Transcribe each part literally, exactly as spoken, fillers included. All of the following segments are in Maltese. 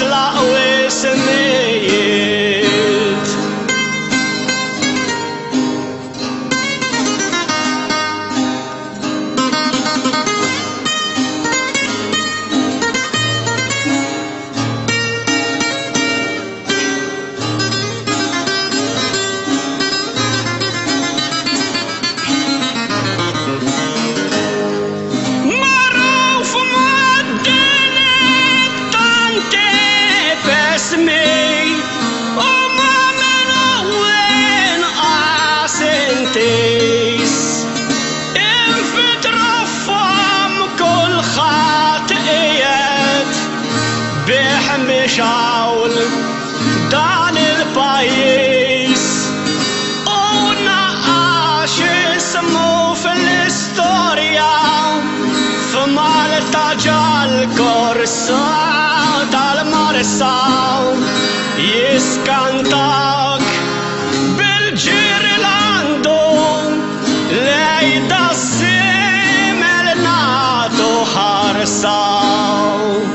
تطلع وسميت مشاول دان البايس ونقاش اسمه في الهستوريا في مالتا جال كورسا دال مارساو يسكنتاك بالجيرلاندو ليدا السيمل ناتو حرساو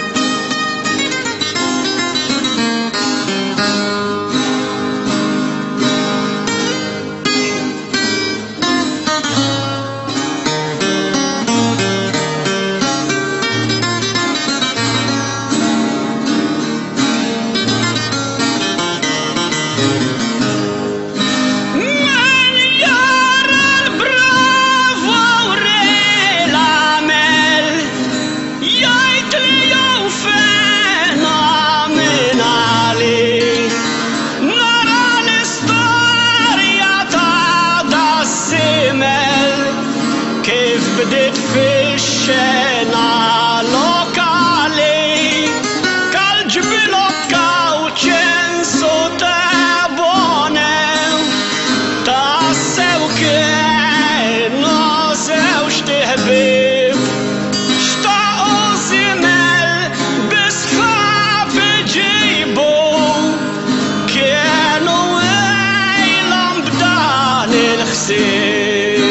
بديت في الشنا لوكالي كالجبلوكا وتشنسو تابونه تاسو كنو زوج تهبيب شتاقو زمل بسخاف جيبو كانوا ايلم بدال الخسيب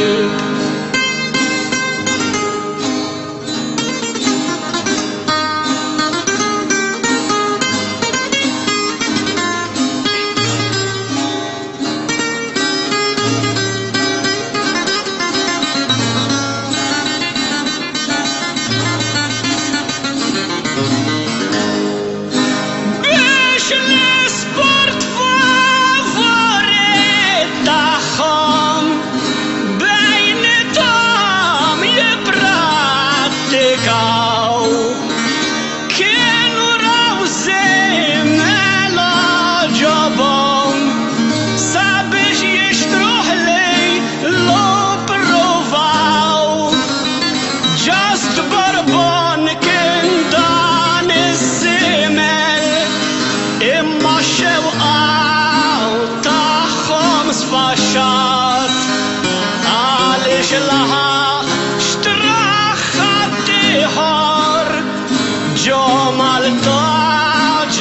لها اشترى خدي هار جو مالتاج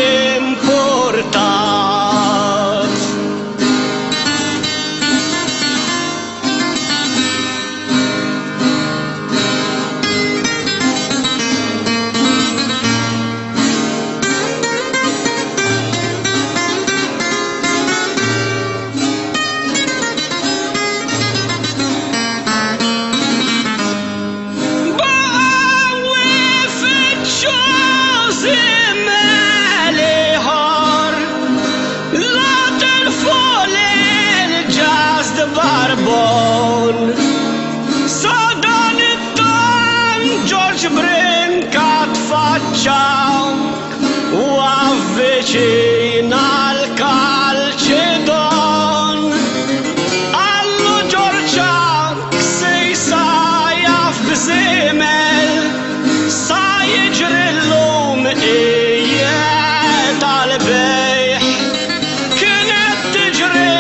يمبورتات Barbon Sadan Tan George Brincat faccia avvicina al Calcedon allo Georgia sei sajaf bżimel sa jiġri l-lum ijiet għal-bejħ kienet tiġri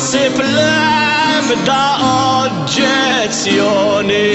ħassib l-ebda oġġezzjoni.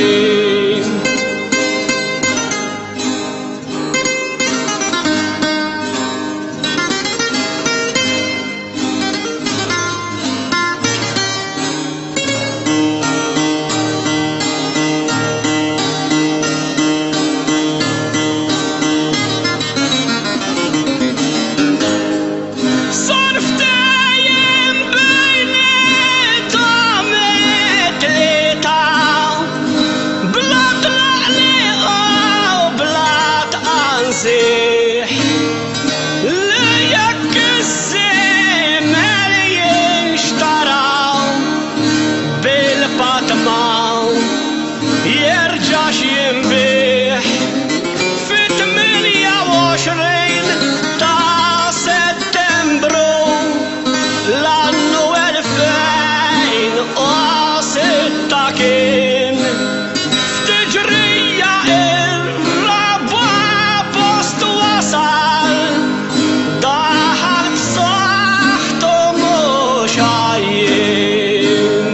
Jerġax jinbih fit-tminja għoxrin ta' Settembru l-annu elfejn u sitta kien f'tiġrija ir-raba post wasal daħal b'saħħtu mhux għajjin.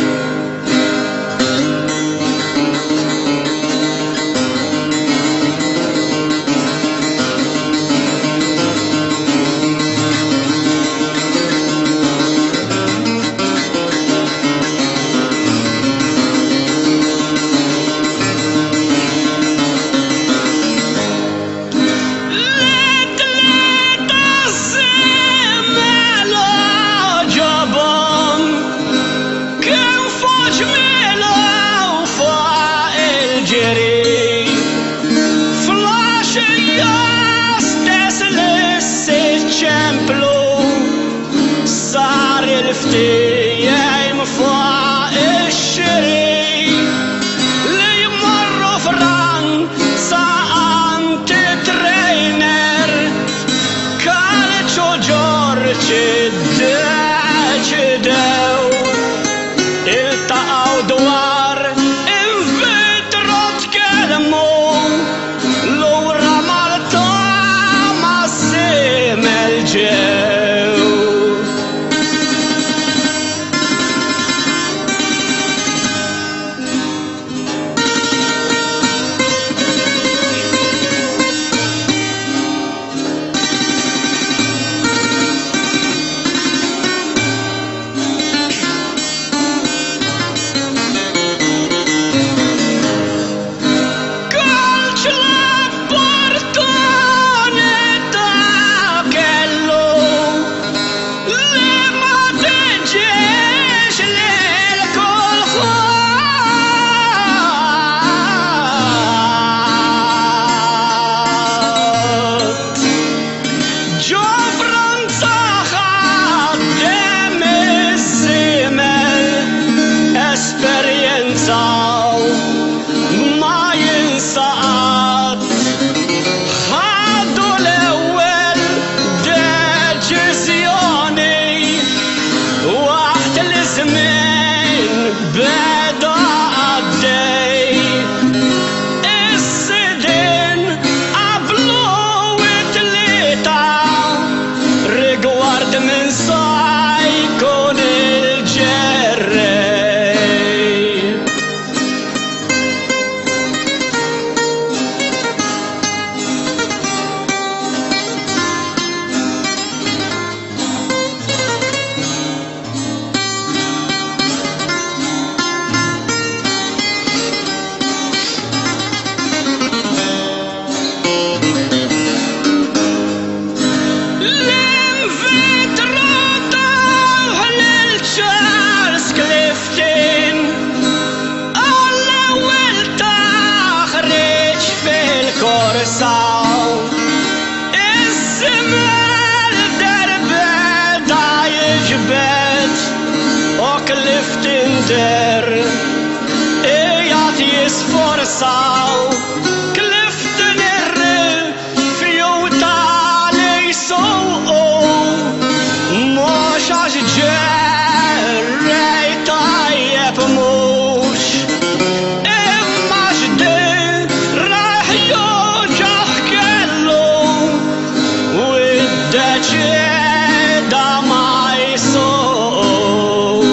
Ftijajm fuq ix-xiri li jmorru fran sa' anti-trainer Calcio Ġorġi ddeċidew iltaqgħu dwar in-vitro tkellmu lura Malta ma' Simel ġew. Clifton ijat jisforzaw Clifton ir-rifju tal-li jsuqu mhux għax ġerrej tajjeb mhux imma x'din raħ joġaħ kellu u ddeċieda ma jsuqux.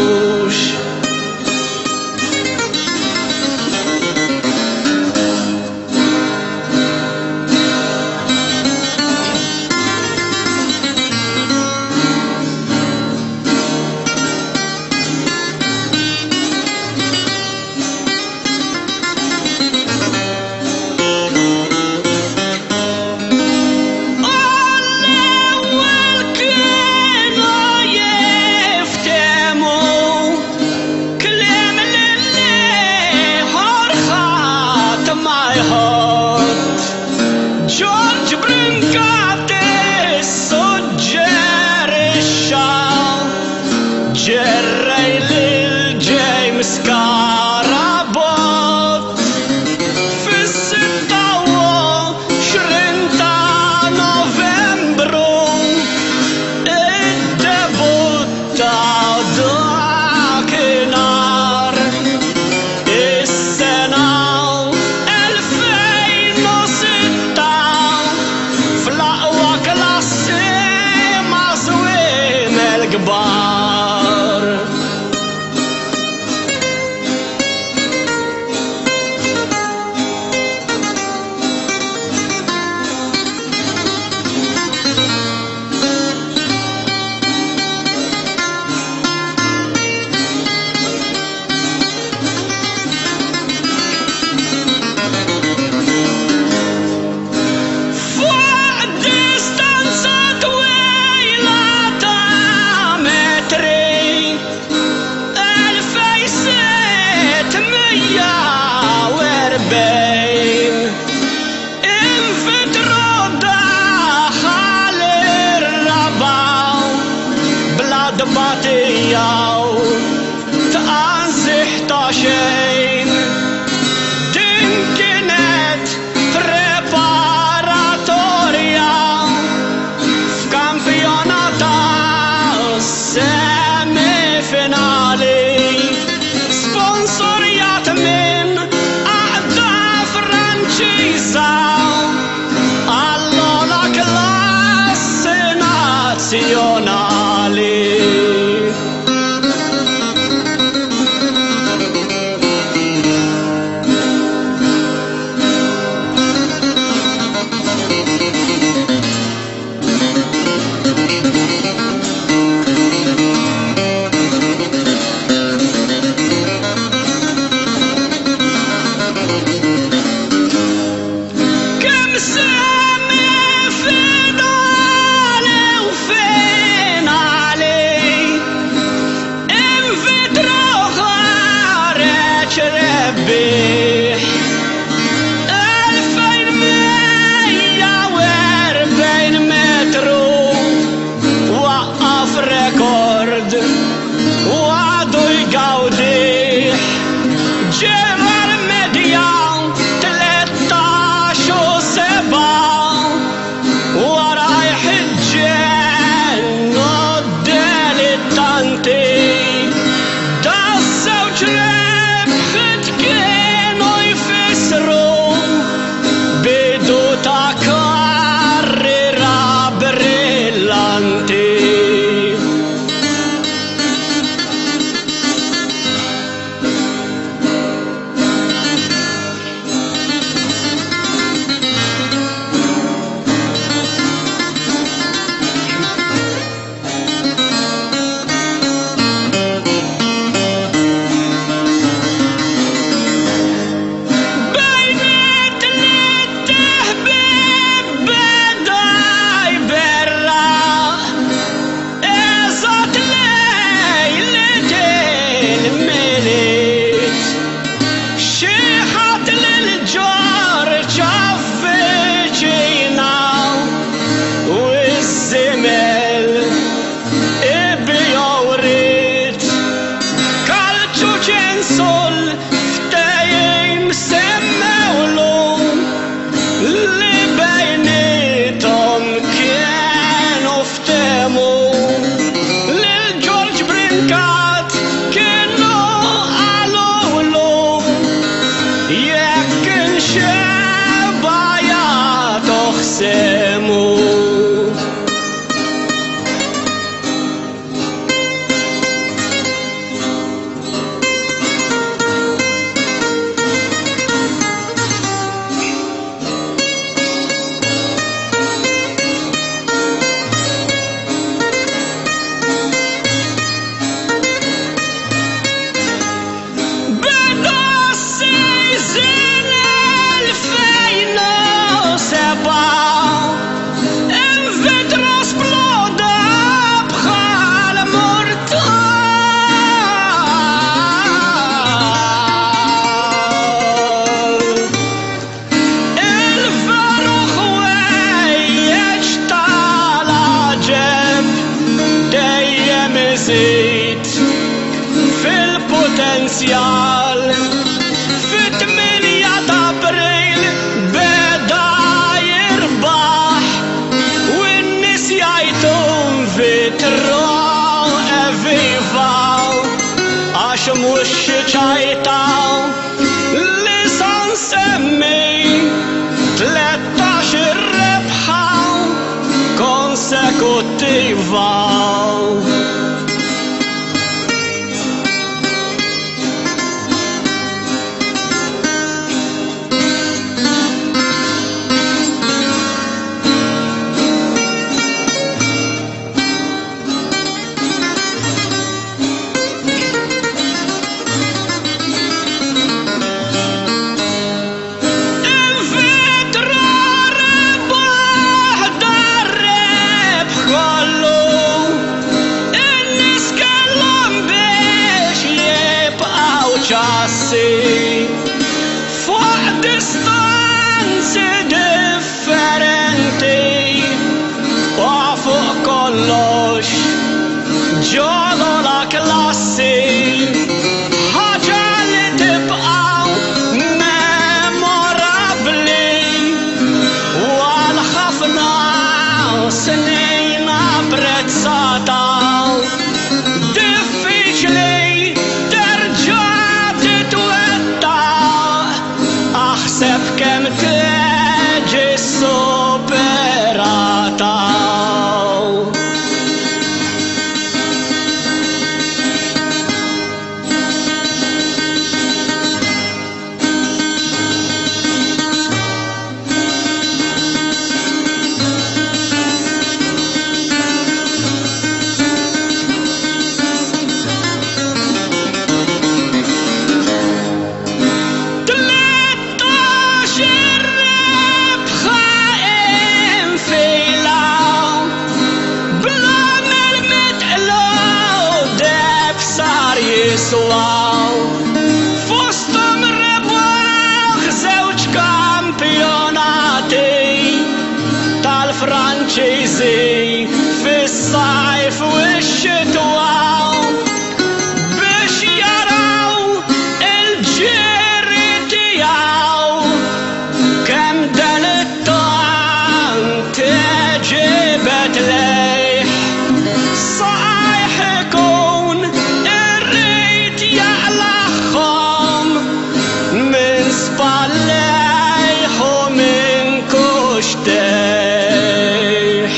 كبار. Batijał t'anżiħ ta' xejn, din kienet preparatorja f'kampjonat semifinali, sponsorjat minn għaqda Franċiża għall-ola klassi nazzjonali. Fil-potenzjal fit-tminja ta' April beda jirbaħ u n-nies jgħidu vitro eviva għax mhux xi ċajta li sa nsemmi tlettax ir-rebħa konsekuttiva. راسي فوق ديستانس differenti وفوق كلش جولو لا كلاسي حاجة اللي تبقى memorably والخفنا سنين apprezzata difficili terġa titwetta aħseb kemm teġi superata. Fostom rebaħ żewġ kampjonati tal-Franċiżi fis-sajf u x-xitwa biex jaraw il-ġieri tiegħu kemm dan it-tant ġibet lejh saqajh ikun من spallejh u min kuxtejh.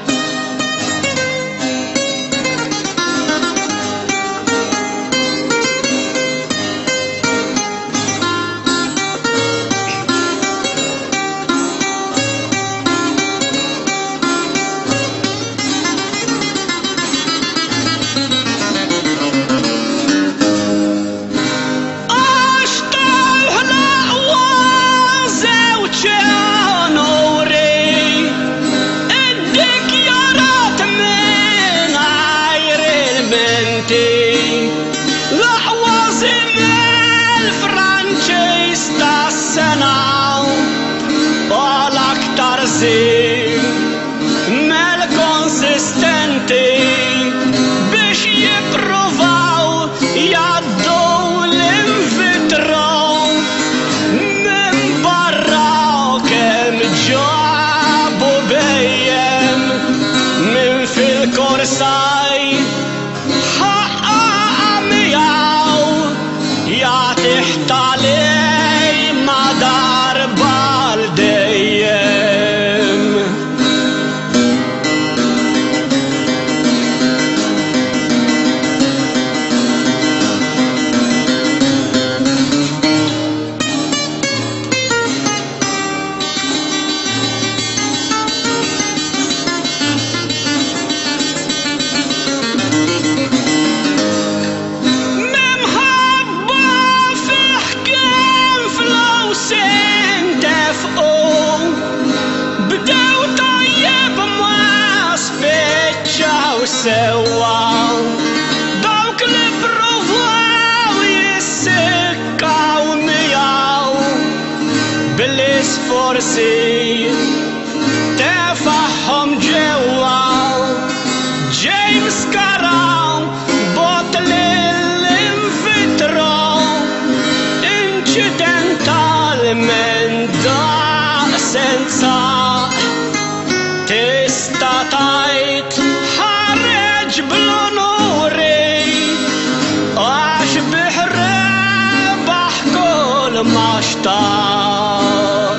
Mel konsistenti biex jippruvaw jaddu l-invitro minn barra kemm ġabu bejjem minn fil-korsaj ħaqqa miegħu jagħtih talej ma darba l-dejjem. Sewa dawk li provaw jissikkaw miegħu bil-isforzi tefaħħom ġewwa James Carroll bot lill-invitro incidentalment daqsenza tista' tajt bl-onuri għax biħrebaħ kull ma xtaq.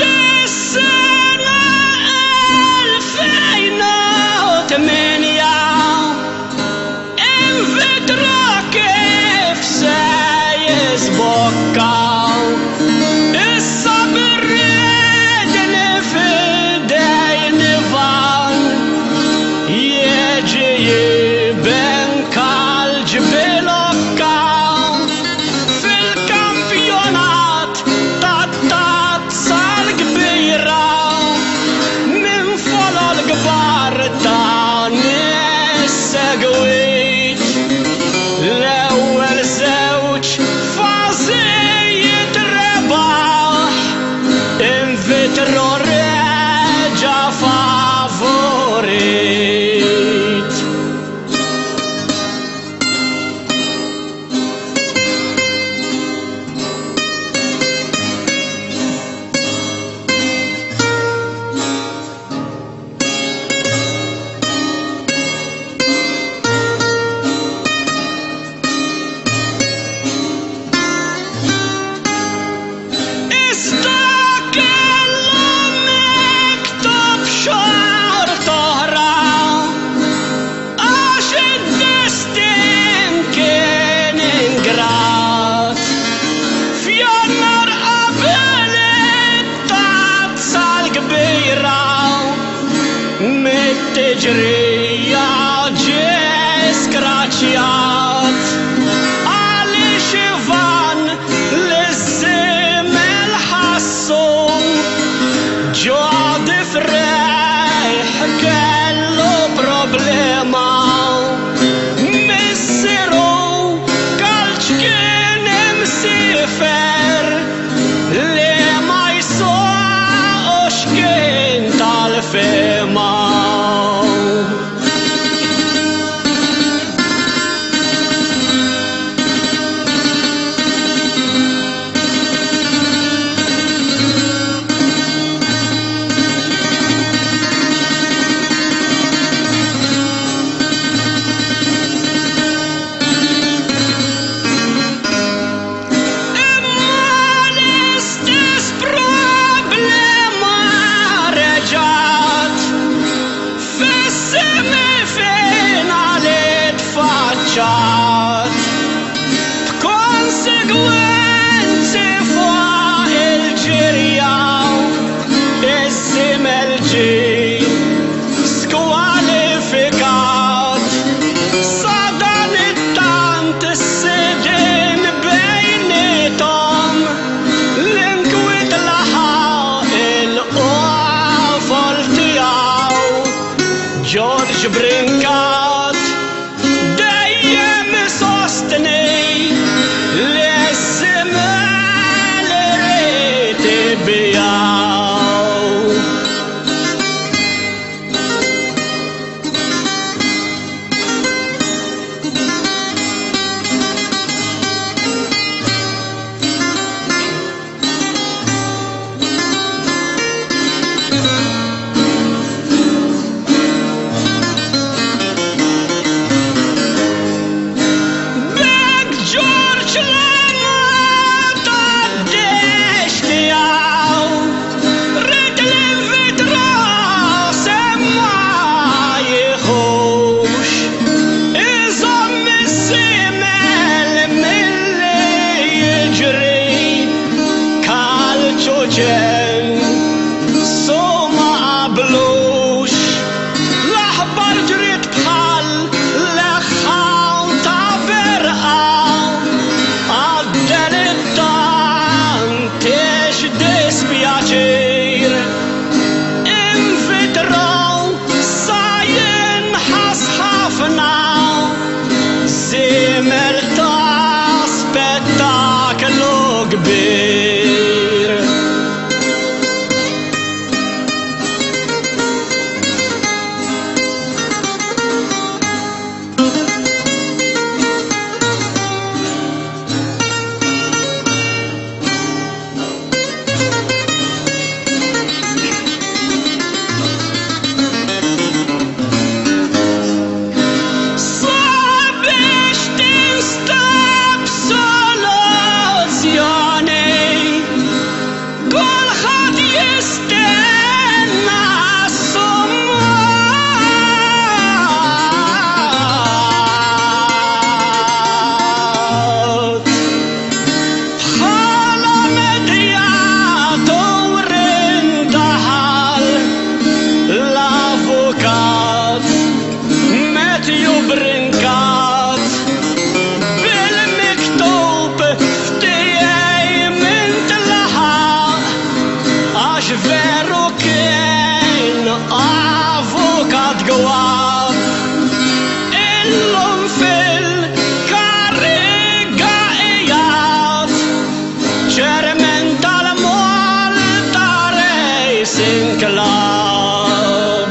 Minja vero regia favorit. Tejrija ġie skraċjat għaliex Ivan li żimmel ħassu ġodi frejħ kellu problema missieru kalċ kien imsifer li ma jsuqx kien tal-fema. B'konsegwenzi fuq il-ġirja iż-żiemel ġie skwalifikat sa dan it-tant is-sidien bejniethom l-inkwiet laħaq il-qofol tiegħu George Brinkat dejjem sostni l-żiemel irid ibijaw. Soma qablux l-aħbar ġriet bħal leħħaw ta' berqa għaddel id-tant ix dispjaċir invitraw sa jinħas ħafna żiemel ta' spettaklu kbir. club.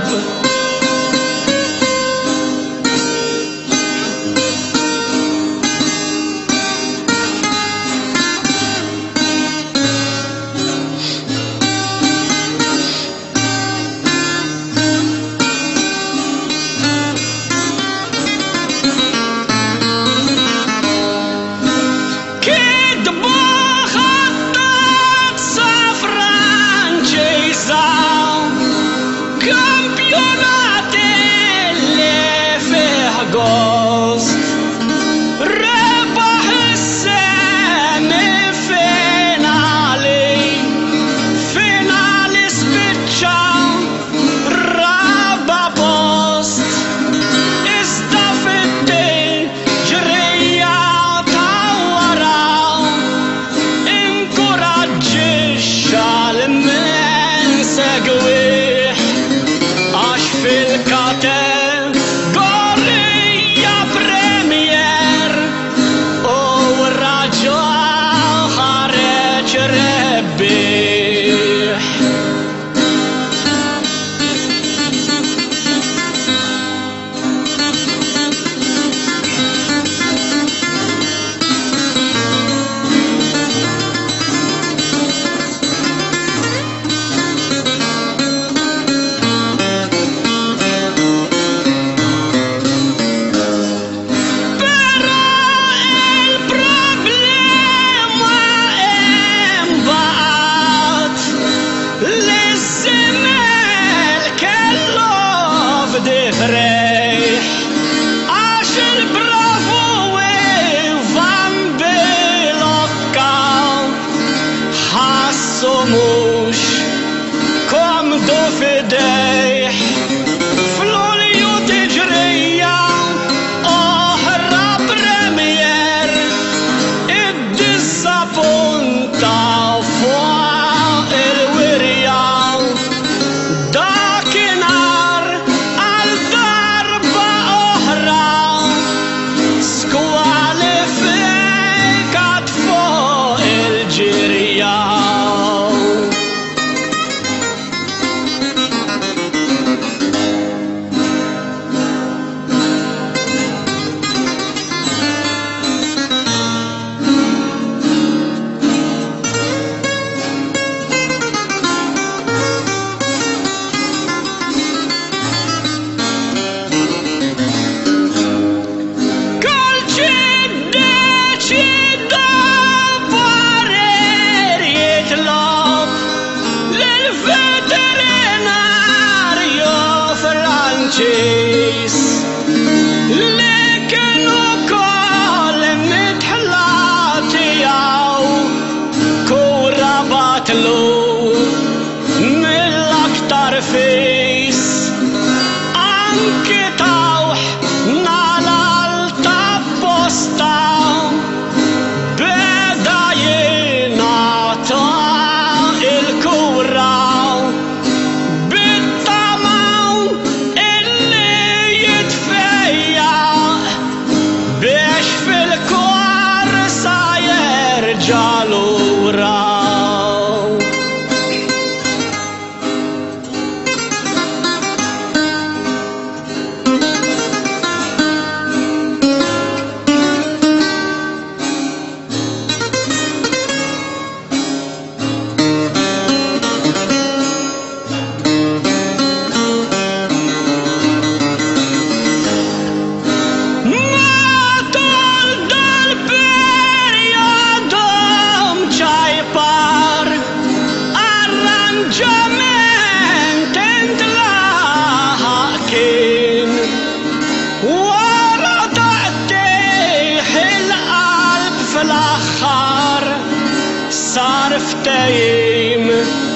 فتايم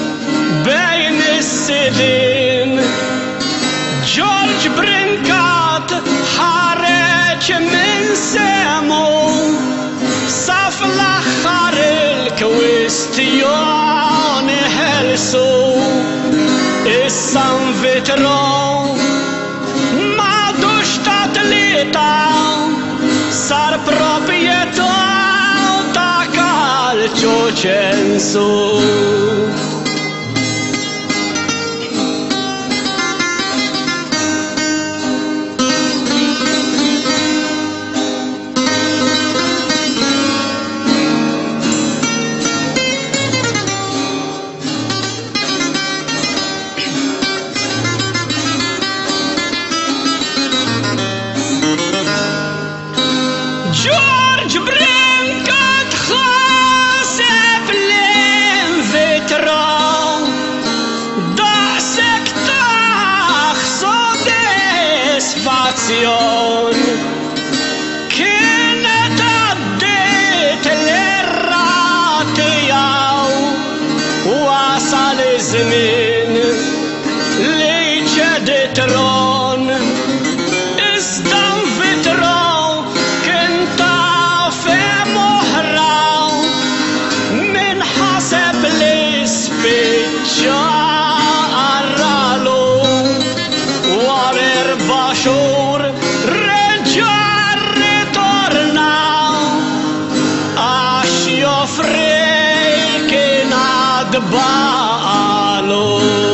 بين السدين جورج برينكات حارج من سامو صف الاخر الكويستيون هلسو السان فيترون ما دوشتات ليتا صار بروبيتو تاكال تشوچنسو nazzjon kienet għaddiet l-irratijaw wasal iż-żmien li ċedi tron iżda nvitraw kien taf moħraw min ħaseb li spiċċa xhur reġa' ritorna għax joffri kien għad baqalu.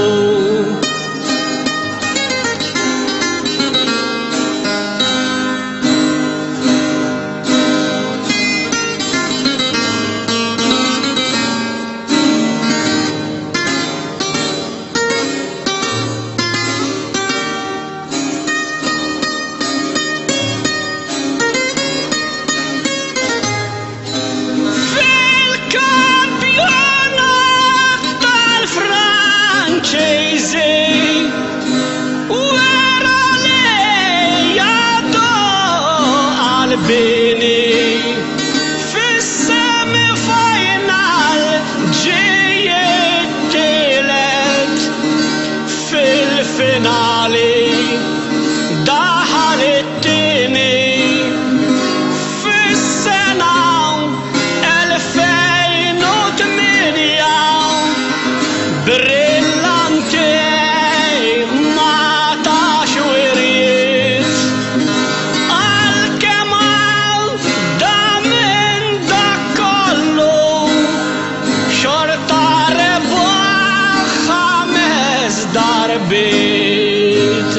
Bini fis-semi-final ġiet tielet fil-finali daħal it-tieni fis-sena elfejn u tminja brillanti ma tax wiriet darbit.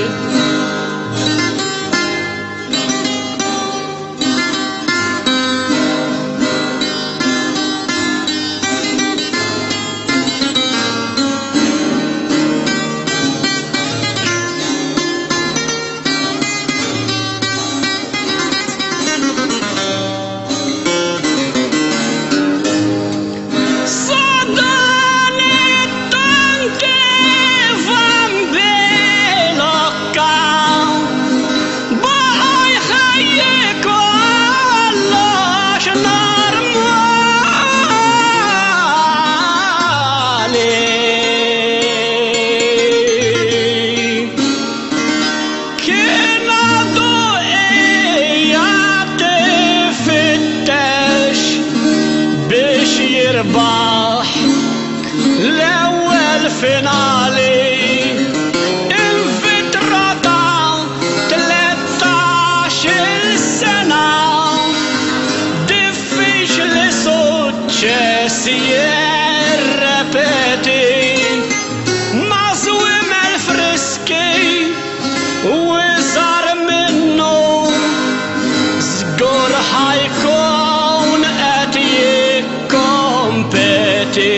Jirbaħ l-ewwel finali invitrata tlettax-il sena diffiċli suċċess jirrepeti ma' żwiemel friski u iżgħar minnu żgur ħajkun qed jikkompeti.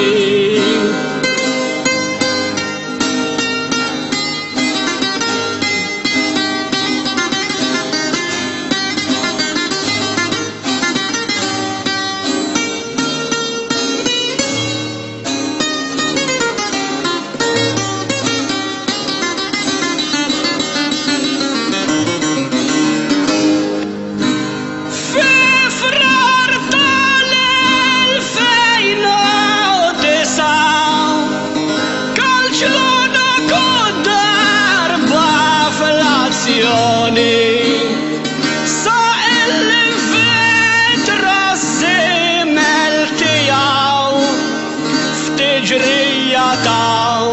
Sa il-vitra żiemel tiegħu f'tiġrija taw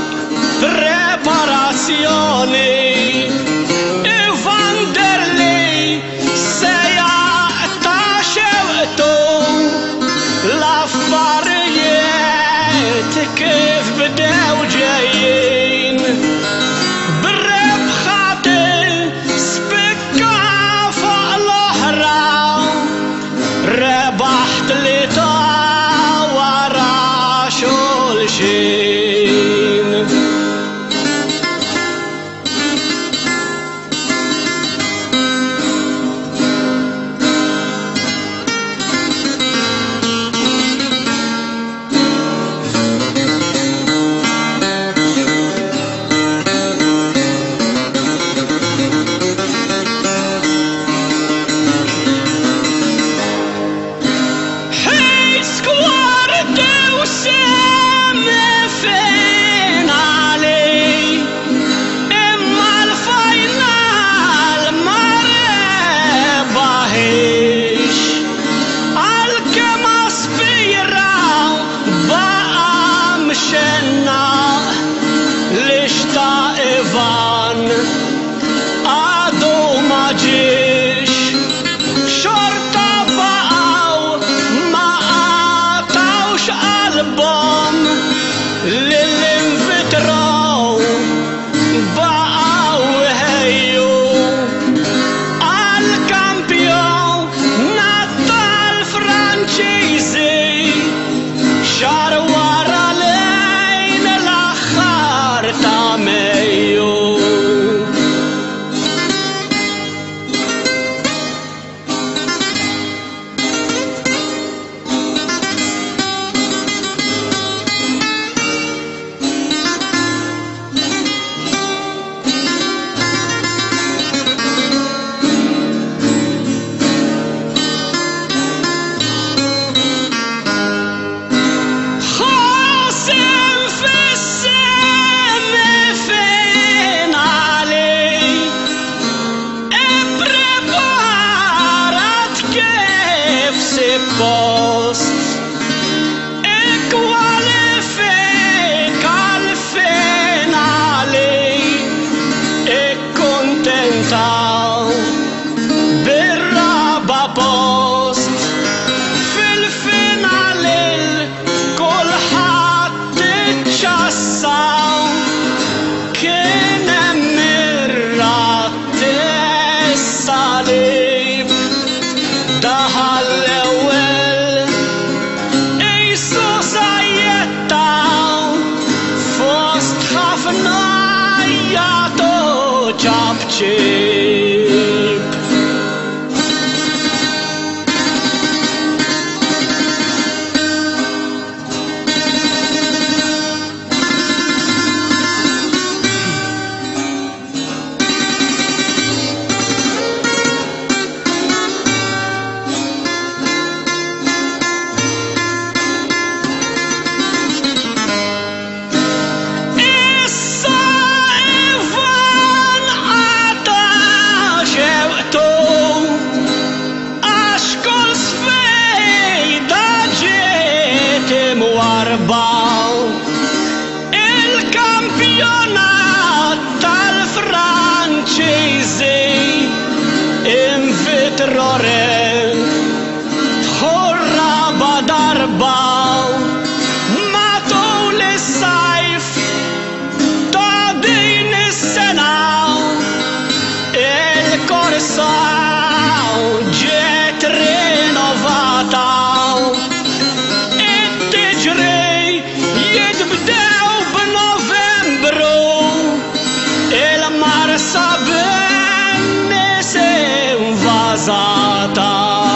preparazzjoni Vanderlei se jaqta' xewqtu l-affarijiet kif bdew ġejjin rebaħt li ta' wara xulxin. مشينا لشتا إيفان عدو ما جيش شرطة بقاو ما قطعوش قلبهم للانفتراو بقاو هيو الكامبيون نطا الفرنشيزي شار ورا لين الأخر تاميو post e qualifica al finale e contenta birraba post fil-finale kulħadd iċċassaw kien hemm ir-rat is-salib daħal chop chip il-kampjonat tal-Franċiżi invitrore tħurraba darba matul is-sajf ta' din is-sena il-korsa ġiet rinnovata jitbdew b'Novembru il-marsa bin-nies invażata.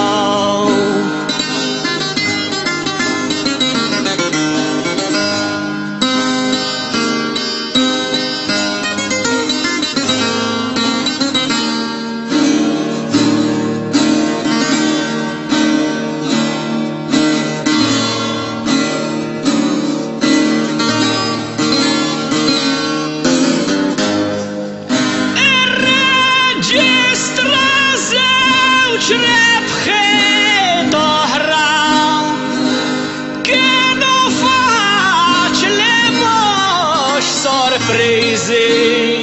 rebħiet oħra kienu faċli mhux sorpriżi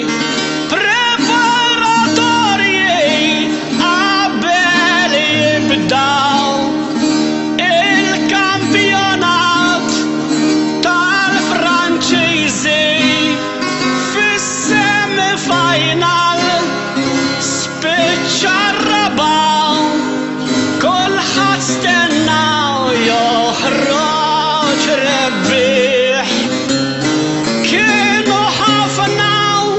preparatorji qabel jibdaw il-kampjonat tal-Franċiżi fis-semifinal spiċċa kulħadd stennaw joħroġ rebbieħ kienu ħafna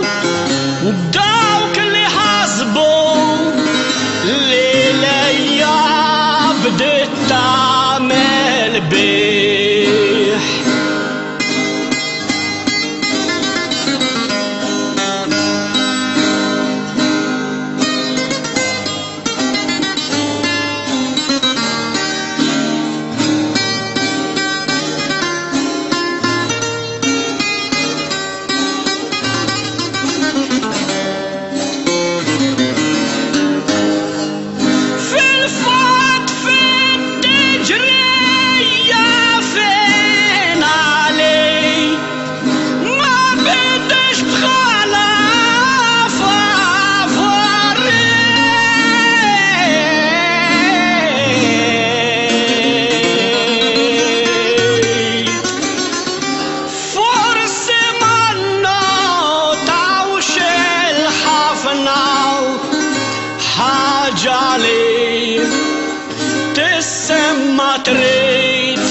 trid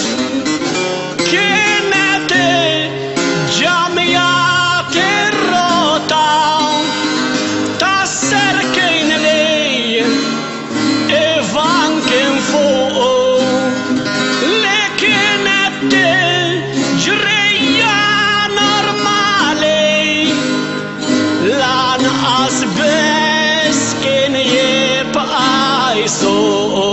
kienet ġamjat ir-rota tas-serkejn li Ivan kien fuqu li kienet ġrija normali lanqas biss kien jibqa' jsuqu.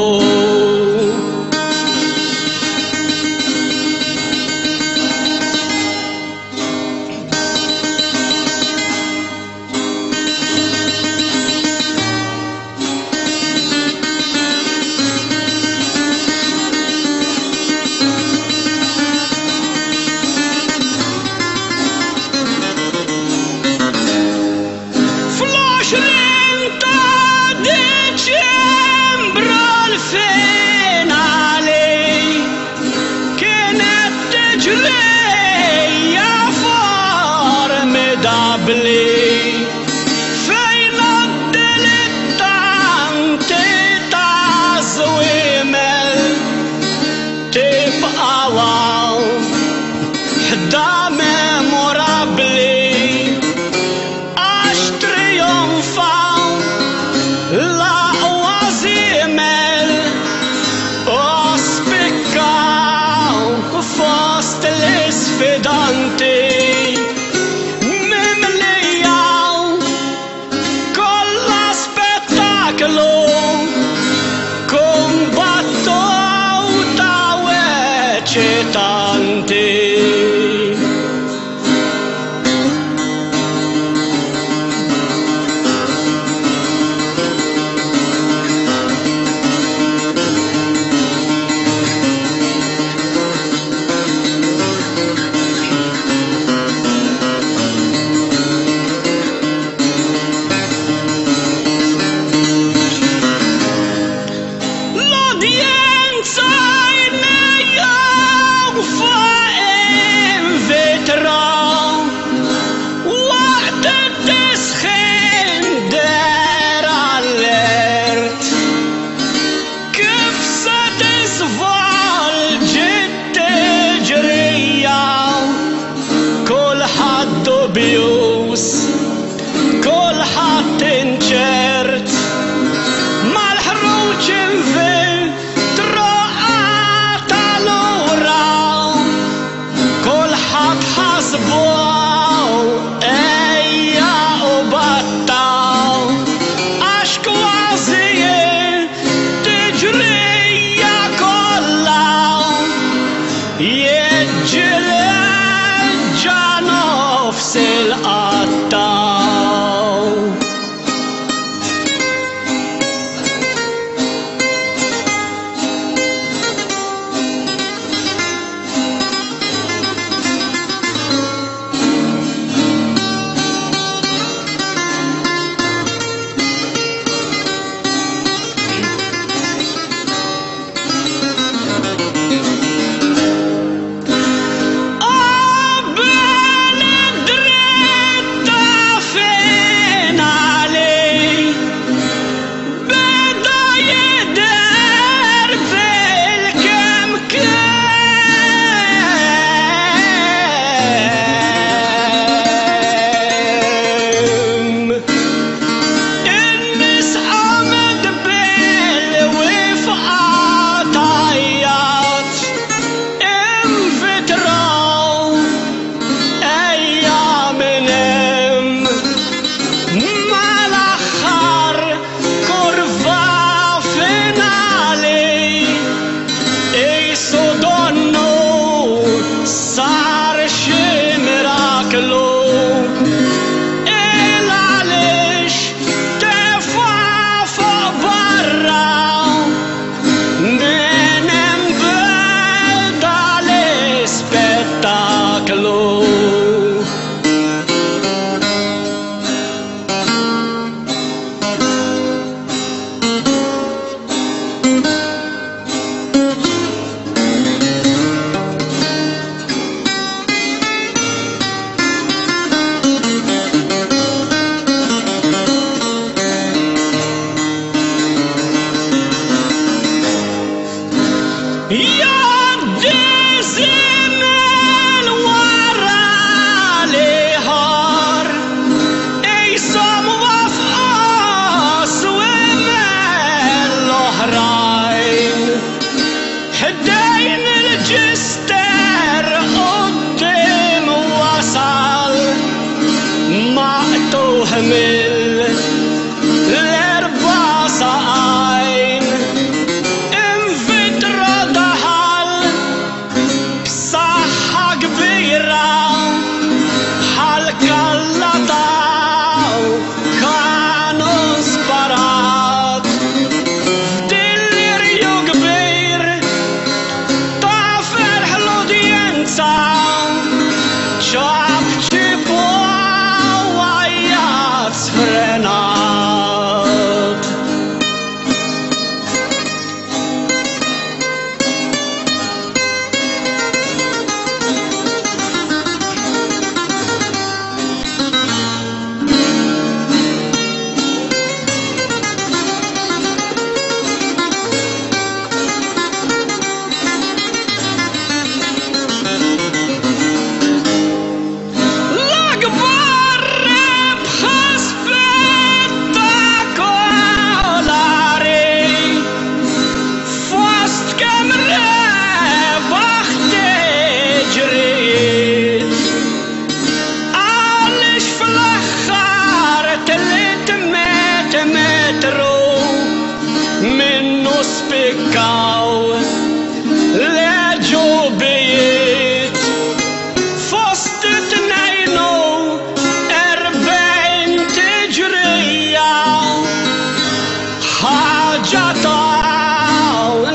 Fejn għad-dilettanti ta' żwiemel tibqa' waw ħda memorabbli għax trionfaw l-aqwa żiemel u spikkaw fost l-isfidanti. Tanti l-udjenza kulħadd inċert mal-ħruġ infiltrata lura kulħadd ħasbu ejja u battaw għax kważi tiġrija kollha jiġġielġa nofs il-qattaw. Qabel id-dritt تحمل الأربع ساعين انفترة دهل بصحة كبيرة حالكلتا وكانوا سبرات دليريو كبير طاف الحلو دينتا شعب جيبوا وعيات فرنات منو سبكاو لجو بيت فوسط تنينو أربعين تجرية حاجة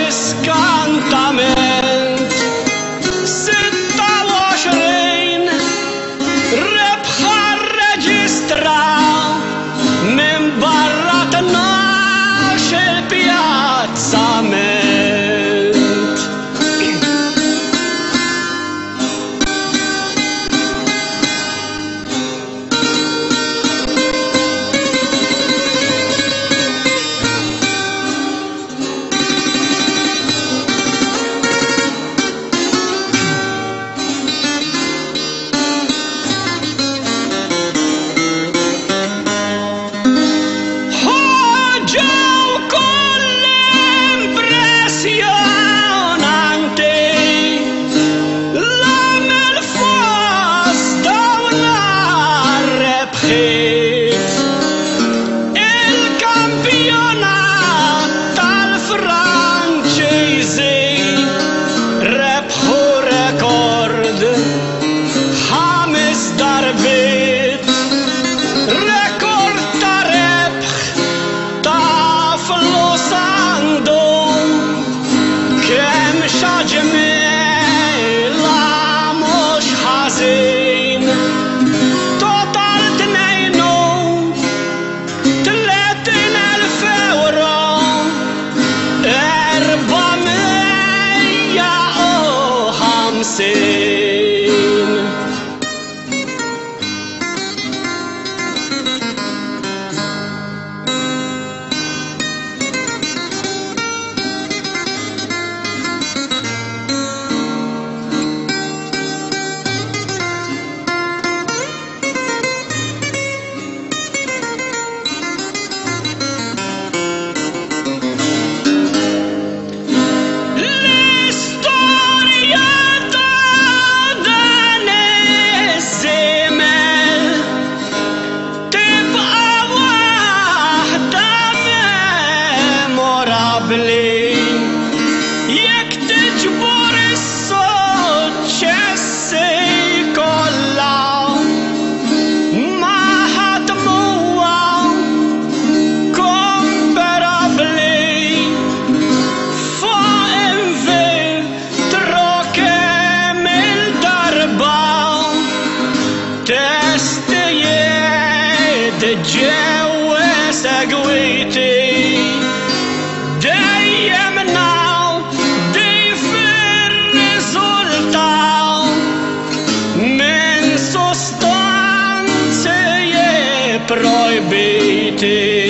الاسكانتامنت ستة وعشرين ربح الرجسترا من برات الناش البياتزامنت تتجوز قويتي دايمنا ضيف الريزولتا من سوستانسي برويبيتي